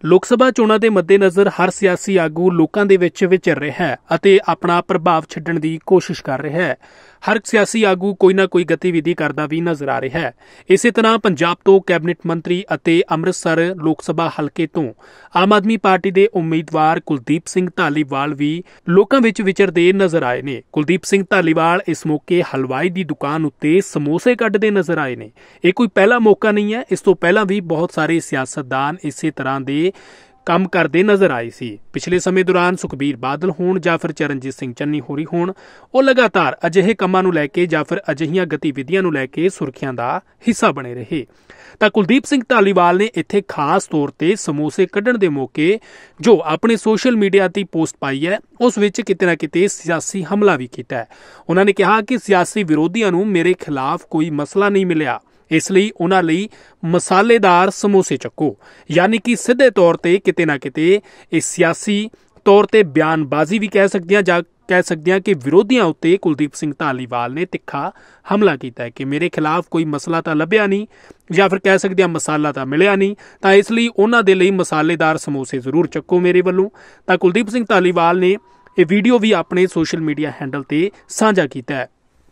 ਲੋਕ ਸਭਾ ਚੋਣਾਂ ਦੇ ਮੱਦੇਨਜ਼ਰ ਹਰ ਸਿਆਸੀ ਆਗੂ ਲੋਕਾਂ ਦੇ ਵਿੱਚ ਵਿਚਰ ਰਿਹਾ ਹੈ ਅਤੇ ਆਪਣਾ ਪ੍ਰਭਾਵ ਛੱਡਣ ਦੀ ਕੋਸ਼ਿਸ਼ ਕਰ ਰਿਹਾ ਹੈ। ਹਰ ਸਿਆਸੀ ਆਗੂ ਕੋਈ ਨਾ ਕੋਈ ਗਤੀਵਿਧੀ ਕਰਦਾ ਵੀ ਨਜ਼ਰ ਆ ਰਿਹਾ ਹੈ। ਇਸੇ ਤਰ੍ਹਾਂ ਪੰਜਾਬ ਤੋਂ ਕੈਬਨਿਟ ਮੰਤਰੀ ਅਤੇ ਅੰਮ੍ਰਿਤਸਰ ਲੋਕ ਸਭਾ ਹਲਕੇ ਤੋਂ ਆਮ ਆਦਮੀ ਪਾਰਟੀ ਦੇ ਉਮੀਦਵਾਰ ਕੁਲਦੀਪ ਸਿੰਘ ਧਾਲੀਵਾਲ ਵੀ ਲੋਕਾਂ ਵਿੱਚ ਵਿਚਰਦੇ ਨਜ਼ਰ ਆਏ ਨੇ। ਕੁਲਦੀਪ ਸਿੰਘ ਧਾਲੀਵਾਲ ਇਸ ਮੌਕੇ ਹਲਵਾਈ ਦੀ ਦੁਕਾਨ ਉੱਤੇ ਸਮੋਸੇ ਕੱਢਦੇ ਨਜ਼ਰ ਆਏ ਨੇ। ਇਹ ਕੋਈ ਪਹਿਲਾ ਮੌਕਾ ਨਹੀਂ ਹੈ। ਇਸ ਤੋਂ ਪਹਿਲਾਂ ਵੀ ਬਹੁਤ ਸਾਰੇ ਸਿਆਸਤਦਾਨ ਇਸੇ ਤਰ੍ਹਾਂ ਦੇ ਕੰਮ ਕਰਦੇ ਨਜ਼ਰ ਆਏ ਸੀ। ਪਿਛਲੇ ਸਮੇਂ ਦੌਰਾਨ ਸੁਖਬੀਰ ਬਾਦਲ ਹੋਣ ਜਾਂ ਫਿਰ ਚਰਨਜੀਤ ਸਿੰਘ ਚੰਨੀ ਹੋਰੀ ਹੋਣ, ਉਹ ਲਗਾਤਾਰ ਅਜਿਹੇ ਕੰਮਾਂ ਨੂੰ ਲੈ ਕੇ ਜਾਂ ਫਿਰ ਅਜਿਹੀਆਂ ਗਤੀਵਿਧੀਆਂ ਨੂੰ ਲੈ ਕੇ ਸੁਰਖੀਆਂ ਦਾ ਹਿੱਸਾ ਬਣੇ ਰਹੇ। ਤਾਂ ਕੁਲਦੀਪ ਸਿੰਘ ਧਾਲੀਵਾਲ ਨੇ ਇੱਥੇ ਖਾਸ ਤੌਰ ਤੇ ਸਮੋਸੇ ਕੱਢਣ ਦੇ ਮੌਕੇ ਜੋ ਆਪਣੇ ਸੋਸ਼ਲ ਮੀਡੀਆ ਤੇ ਪੋਸਟ ਪਾਈ ਹੈ, ਉਸ ਵਿੱਚ ਕਿਤੇ ਨਾ ਕਿਤੇ ਸਿਆਸੀ ਹਮਲਾ ਵੀ ਕੀਤਾ ਹੈ। ਉਹਨਾਂ ਨੇ ਕਿਹਾ ਕਿ ਸਿਆਸੀ ਵਿਰੋਧੀਆਂ ਨੂੰ ਮੇਰੇ ਖਿਲਾਫ ਕੋਈ ਮਸਲਾ ਨਹੀਂ ਮਿਲਿਆ, ਇਸ ਲਈ ਉਹਨਾਂ ਲਈ ਮਸਾਲੇਦਾਰ ਸਮੋਸੇ ਚੱਕੋ। ਯਾਨੀ ਕਿ ਸਿੱਧੇ ਤੌਰ ਤੇ ਕਿਤੇ ਨਾ ਕਿਤੇ ਇਹ ਸਿਆਸੀ ਤੌਰ ਤੇ ਬਿਆਨਬਾਜ਼ੀ ਵੀ ਕਹਿ ਸਕਦੇ ਹਾਂ ਕਿ ਵਿਰੋਧੀਆਂ ਉੱਤੇ ਕੁਲਦੀਪ ਸਿੰਘ ਧਾਲੀਵਾਲ ਨੇ ਤਿੱਖਾ ਹਮਲਾ ਕੀਤਾ ਹੈ ਕਿ ਮੇਰੇ ਖਿਲਾਫ ਕੋਈ ਮਸਲਾ ਤਾਂ ਲੱਭਿਆ ਨਹੀਂ ਜਾਂ ਫਿਰ ਕਹਿ ਸਕਦੇ ਹਾਂ ਮਸਾਲਾ ਤਾਂ ਮਿਲਿਆ ਨਹੀਂ, ਤਾਂ ਇਸ ਲਈ ਉਹਨਾਂ ਦੇ ਲਈ ਮਸਾਲੇਦਾਰ ਸਮੋਸੇ ਜ਼ਰੂਰ ਚੱਕੋ ਮੇਰੇ ਵੱਲੋਂ। ਤਾਂ ਕੁਲਦੀਪ ਸਿੰਘ ਧਾਲੀਵਾਲ ਨੇ ਇਹ ਵੀਡੀਓ ਵੀ ਆਪਣੇ ਸੋਸ਼ਲ ਮੀਡੀਆ ਹੈਂਡਲ ਤੇ ਸਾਂਝਾ ਕੀਤਾ ਹੈ।